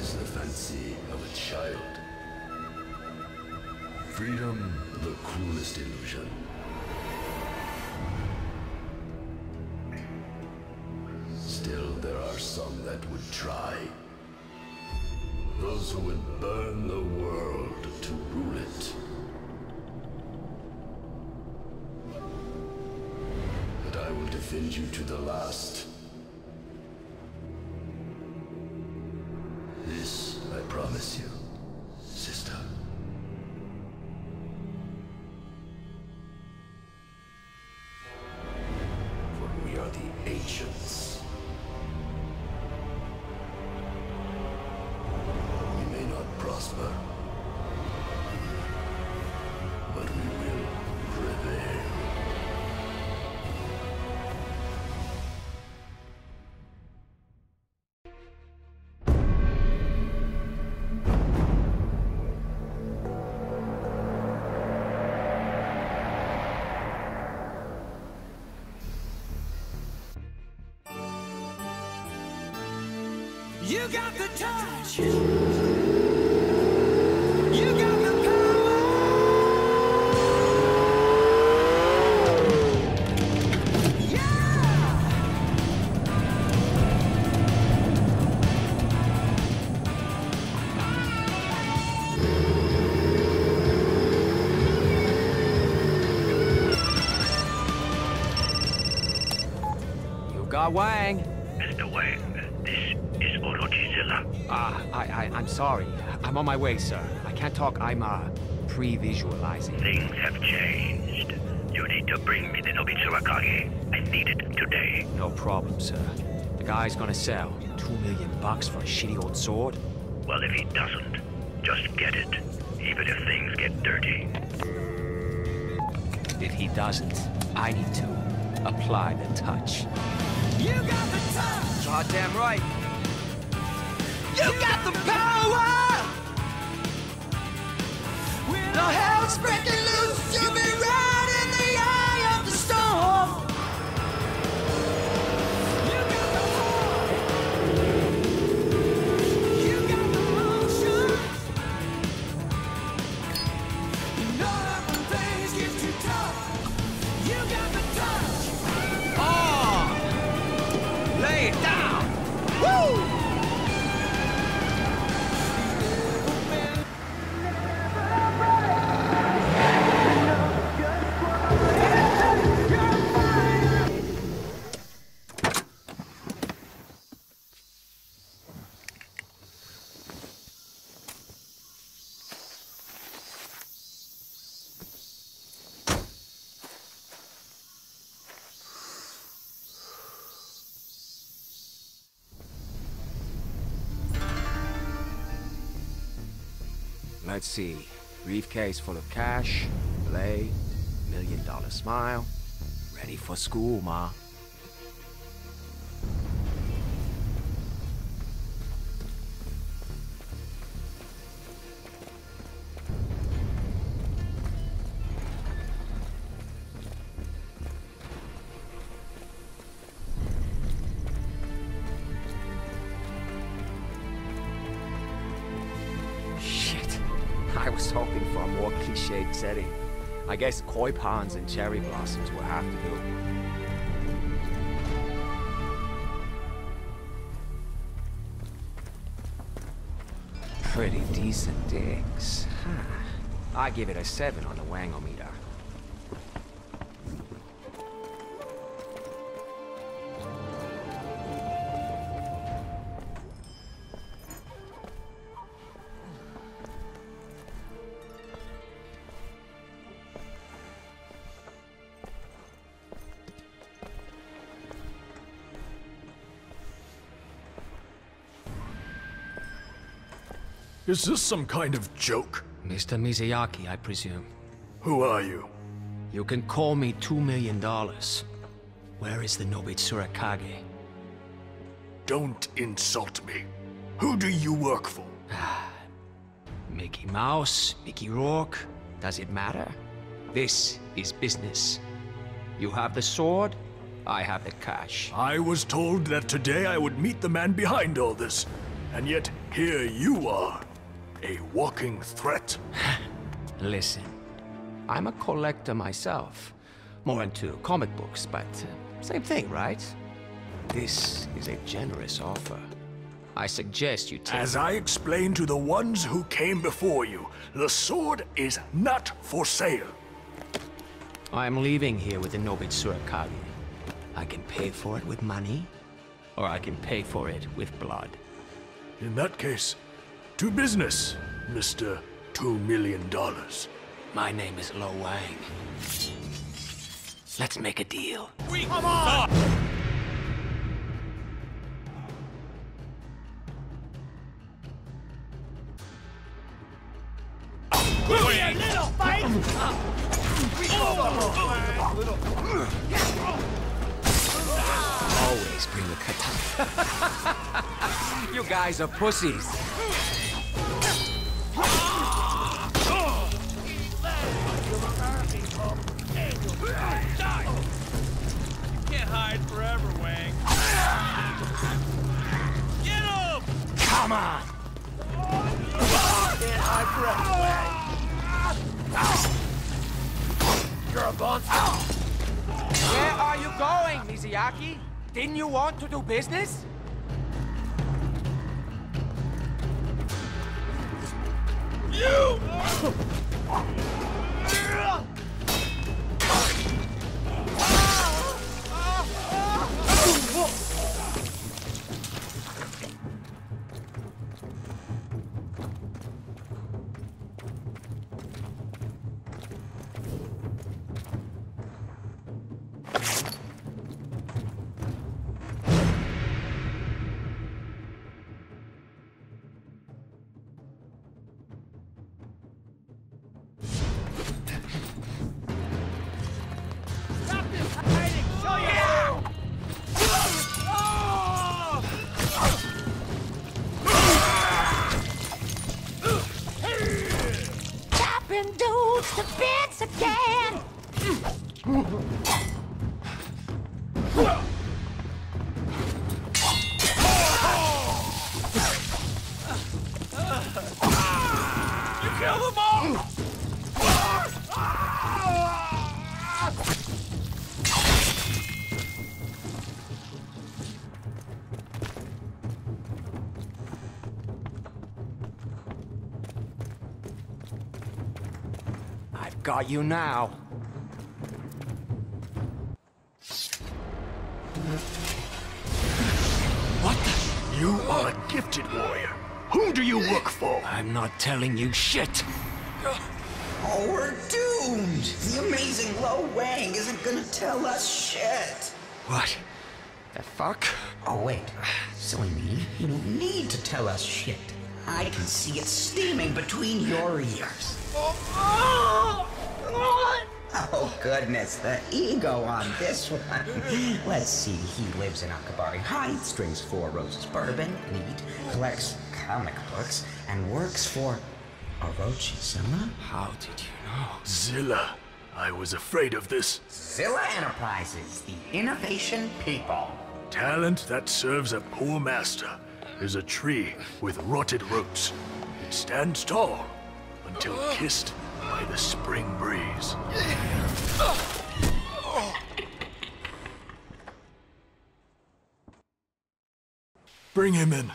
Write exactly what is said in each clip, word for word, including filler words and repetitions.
please the fancy of a child. Freedom, the cruelest illusion. Still, there are some that would try. Those who would burn the world to rule it. But I will defend you to the last. This, I promise you, sister. For we are the ancients. We may not prosper, but we will prevail. You got the touch. You got the power. Yeah. You got Wang. Mister Wang, this is Orochizilla. Ah, I, I, I'm sorry. I'm on my way, sir. I can't talk. I'm, uh, pre-visualizing. Things have changed. You need to bring me the Nobitsurakage. I need it today. No problem, sir. The guy's gonna sell two million bucks for a shitty old sword. Well, if he doesn't, just get it. Even if things get dirty. If he doesn't, I need to apply the touch. You got the touch. Goddamn right. You got the power. When the hell's breaking loose, you'll be right in the eye of the storm. You got the heart. You got the motion. You know that when things get too tough, you got the touch. Oh! Lay it down! Woo! Let's see. Briefcase full of cash, blade, million dollar smile. Ready for school, Ma. I was hoping for a more cliched setting. I guess koi ponds and cherry blossoms will have to do. Pretty decent digs. Huh. I give it a seven on the Wangometer. Is this some kind of joke? Mister Mizuyaki, I presume. Who are you? You can call me two million dollars. Where is the Nobitsurakage? Don't insult me. Who do you work for? Mickey Mouse, Mickey Rourke, does it matter? This is business. You have the sword, I have the cash. I was told that today I would meet the man behind all this. And yet, here you are, a walking threat. Listen, I'm a collector myself. More into comic books, but uh, same thing, right? This is a generous offer. I suggest you take... As I explained to the ones who came before you, the sword is not for sale. I am leaving here with the Nobit Tsurakage. I can pay for it with money, or I can pay for it with blood. In that case, to business, Mister Two Million Dollars. My name is Lo Wang. Let's make a deal. We come on! Wait a little fight! Always bring the katana. You guys are pussies. Can't hide forever, Wang. Get him! Come on! Can't hide forever, Wang. You're a monster. Where are you going, Mizuyaki? Didn't you want to do business? You! Chopping dudes to bits again! You kill them all! I've got you now. What the? You are a gifted warrior. Who do you work for? I'm not telling you shit. Oh, we're doomed! The amazing Lo Wang isn't gonna tell us shit! What? The fuck? Oh, wait. Silly me. You don't need to tell us shit. I can see it steaming between your ears. Oh, goodness, the ego on this one. Let's see, he lives in Akabari Heights, drinks Four Roses bourbon, neat, collects comic books, and works for Orochi-sama? How did you know? Zilla. I was afraid of this. Zilla Enterprises, the innovation people. Talent that serves a poor master is a tree with rotted roots. It stands tall until kissed by the spring breeze. Bring him in.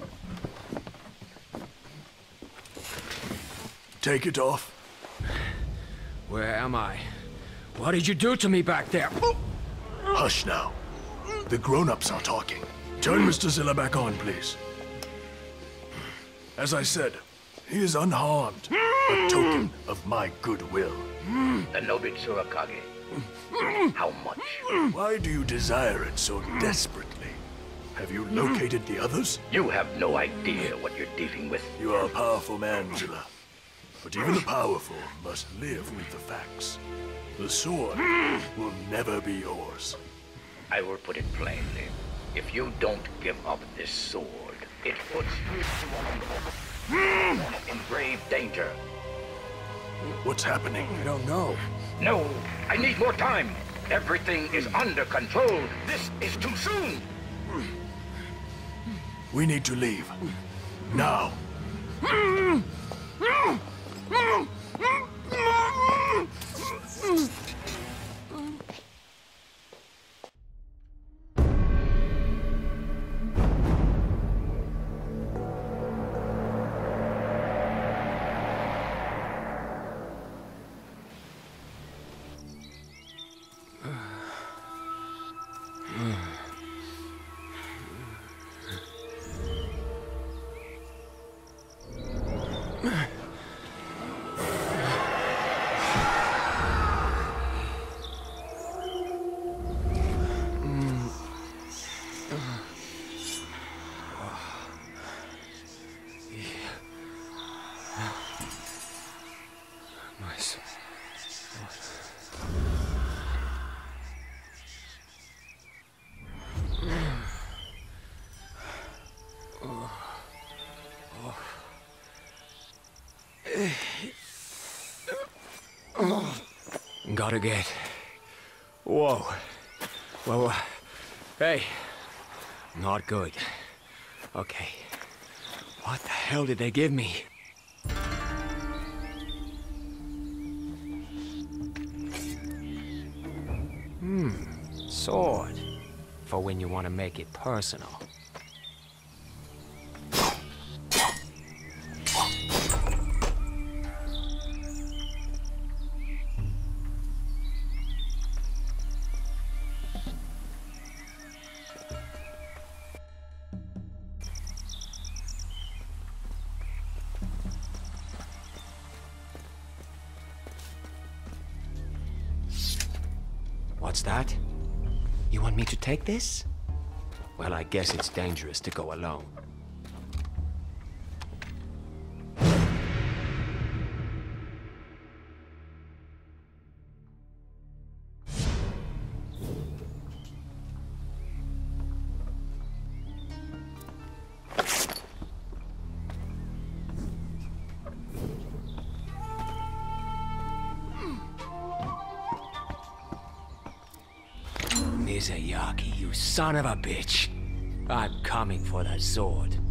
Take it off. Where am I? What did you do to me back there? Hush now. The grown-ups are talking. Turn Mister Zilla back on, please. As I said, he is unharmed. A token of my goodwill. The Nobit Tsurakage. How much? Why do you desire it so desperately? Have you located the others? You have no idea what you're dealing with. You are a powerful man, Zilla. But even the powerful must live with the facts. The sword will never be yours. I will put it plainly. If you don't give up this sword, it puts you in grave danger. What's happening? I don't know. No, I need more time. Everything is under control. This is too soon. We need to leave. Now. Gotta get... Whoa. Whoa, whoa. Hey. Not good. Okay. What the hell did they give me? Hmm. Sword. For when you want to make it personal. What's that? You want me to take this? Well, I guess it's dangerous to go alone. Mizuyaki, you son of a bitch. I'm coming for that sword.